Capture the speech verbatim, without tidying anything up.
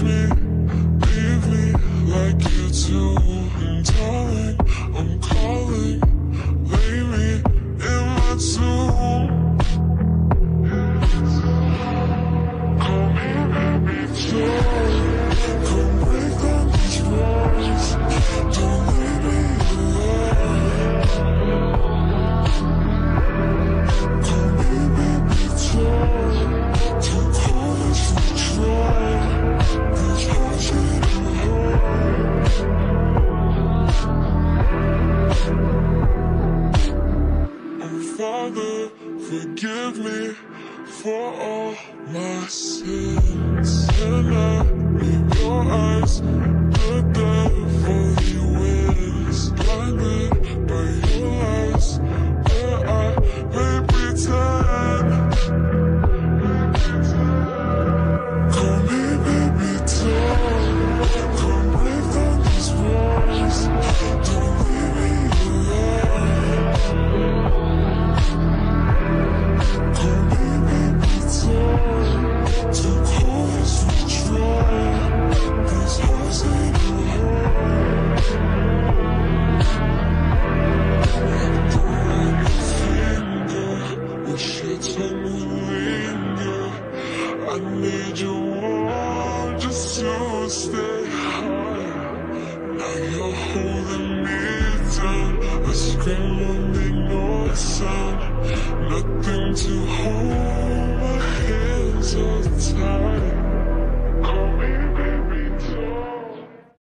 me, leave me like you do. And darling, I'm calling, lay me in my tomb. Come here, baby, joy. Come break down these walls. Don't leave me alone. Come here, baby, joy. Don't call us for joy. These hearts in a hole. Oh, Father, forgive me for all my sins. And I in your eyes, the devil he wins. Blinded by your lies, where I may pretend. Come here, baby, talk. Come break down these walls. Don't leave me alone. Come here, baby, talk. Don't call us withdraw. These hearts ain't a home. Don't let me finger. Wish your tongue would linger. I need your warmth just to stay high. Now you're holding me down. I scream and make no sound. Nothing to hold, my hands are tied.